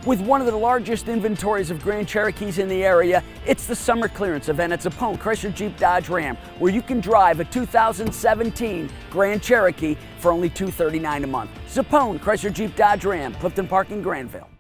With one of the largest inventories of Grand Cherokees in the area, it's the summer clearance event at Zappone Chrysler Jeep Dodge Ram, where you can drive a 2017 Grand Cherokee for only $239 a month. Zappone Chrysler Jeep Dodge Ram, Clifton Park in Granville.